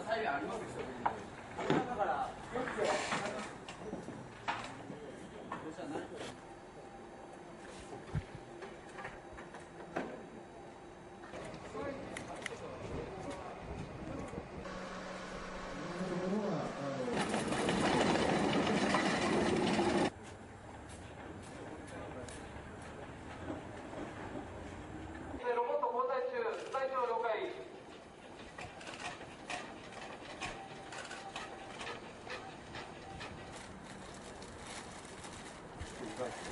サイレンありますでしょ。だから、よく。どうしたら何？ ロボット交代中、最長了解。 はい。